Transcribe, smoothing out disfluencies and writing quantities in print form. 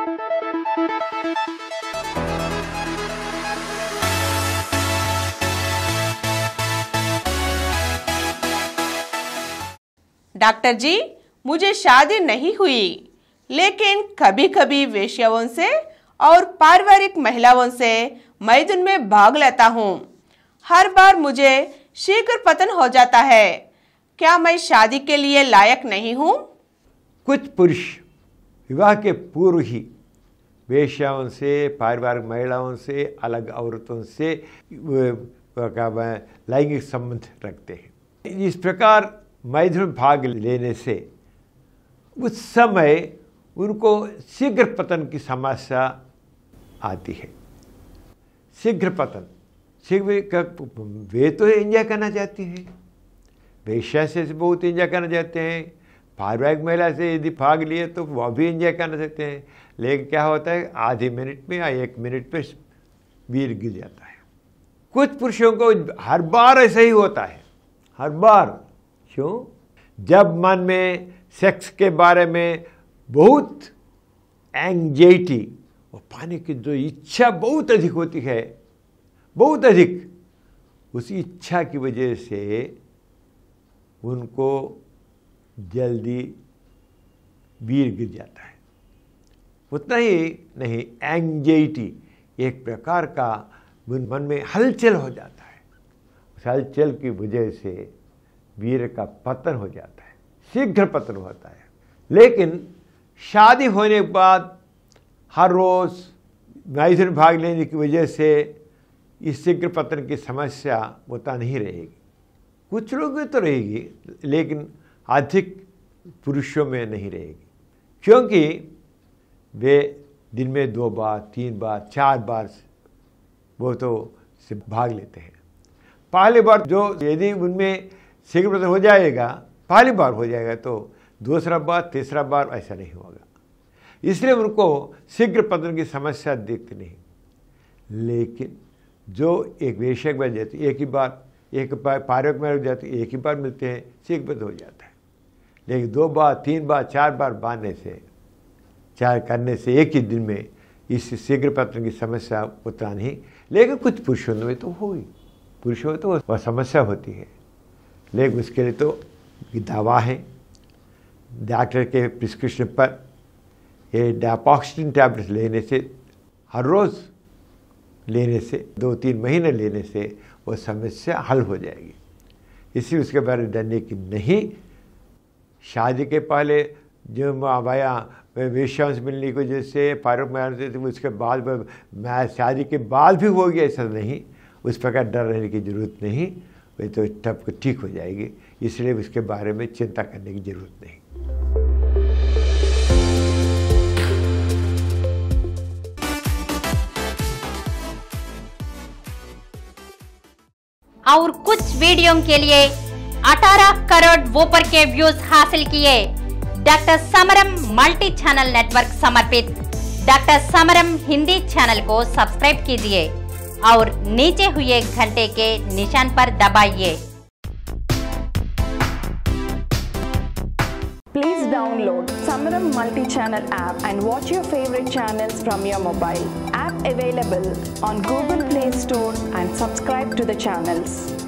Doctor जी, मुझे शादी नहीं हुई, लेकिन कभी कभी वेश्याओं से और पारिवारिक महिलाओं से मैदान में भाग लेता हूँ। हर बार मुझे शीघ्र पतन हो जाता है। क्या मैं शादी के लिए लायक नहीं हूँ? कुछ पुरुष विवाह के पूर्व ही वेश्याओं से, पारिवारिक महिलाओं से, अलग औरतों से लैंगिक संबंध रखते हैं। इस प्रकार मैदान में भाग लेने से उस समय उनको शीघ्र पतन की समस्या आती है। शीघ्र पतन, वे तो एंजॉय करना चाहती हैं, वेश्या से बहुत एंजॉय करना चाहते हैं, पारिवारिक महिला से यदि भाग लिए तो वह भी एंजॉय करना चाहते हैं, लेकिन क्या होता है आधे मिनट में या 1 मिनट में वीर गिर जाता है। कुछ पुरुषों को हर बार ऐसा ही होता है, हर बार। क्यों? जब मन में सेक्स के बारे में बहुत एंग्जाइटी और पाने की जो इच्छा बहुत अधिक होती है, बहुत अधिक, उस इच्छा की वजह से उनको जल्दी वीर गिर जाता है। उतना ही नहीं, एंग्जाइटी एक प्रकार का मन में हलचल हो जाता है। उस हलचल की वजह से वीर का पतन हो जाता है, शीघ्र पतन होता है। लेकिन शादी होने के बाद हर रोज़ मैदान में भाग लेने की वजह से इस शीघ्र पतन की समस्या उतना नहीं रहेगी। कुछ लोगों में तो रहेगी, लेकिन अधिक पुरुषों में नहीं रहेगी, क्योंकि वे दिन में 2 बार, 3 बार, 4 बार वो तो से भाग लेते हैं। पहली बार जो यदि उनमें शीघ्र पतन हो जाएगा, पहली बार हो जाएगा, तो दूसरा बार, तीसरा बार ऐसा नहीं होगा। इसलिए उनको शीघ्र पतन की समस्या दिखती नहीं। लेकिन जो एक वेश्या बन जाती, एक बार पारिवारिक में जाती, एक ही बार मिलते हैं, शीघ्र पतन हो जाता है। लेकिन 2 बार, 3 बार, 4 बार बांधने से, 4 करने से एक ही दिन में इस शीघ्र पतन की समस्या उतना नहीं। लेकिन कुछ पुरुषों में तो होगी, पुरुषों में तो वह समस्या होती है, लेकिन उसके लिए तो दवा है। डॉक्टर के प्रिस्क्रिप्शन पर ये डायपॉक्सिन टैबलेट लेने से, हर रोज़ लेने से, 2-3 महीने लेने से वो समस्या हल हो जाएगी। इसी उसके बारे में डरने की नहीं। शादी के पहले जो माया वेश्याओं से मिलने की वजह से, पारिवारिक में उसके बाद शादी के बाद भी होगी, ऐसा नहीं। उस प्रकार डर रहने की जरूरत नहीं, वे तो तब ठीक हो जाएगी। इसलिए उसके बारे में चिंता करने की जरूरत नहीं। और कुछ वीडियो के लिए 18 करोड़ वोपर के व्यूज हासिल किए doctor Samaram multi channel network समर्पित डॉक्टर समरम हिंदी चैनल को सब्सक्राइब कीजिए और नीचे हुए घंटे के निशान पर दबाइए। Please download Samaram multi-channel app and watch your favorite channels from your mobile. App available on Google Play Store and subscribe to the channels.